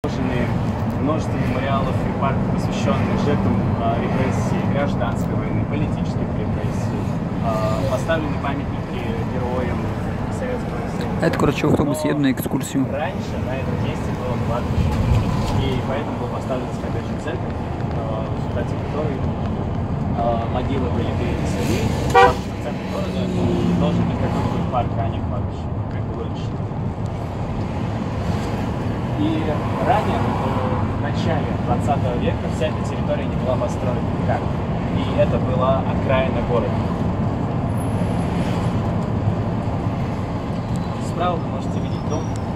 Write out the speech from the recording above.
Множество мемориалов и парков, посвященных жертвам репрессий, гражданской войны, политических репрессий. Поставлены памятники героям Советского Союза. Это, короче, автобус едет на экскурсию. Раньше на этом месте было кладбище. И поэтому был поставлен скорбящий центр, в результате которой могилы были перенесены. В центре города должен быть какой-нибудь парк, а не кладбище, как было решено. И ранее, в начале 20 века, вся эта территория не была построена никак. И это была окраина города. Справа вы можете видеть дом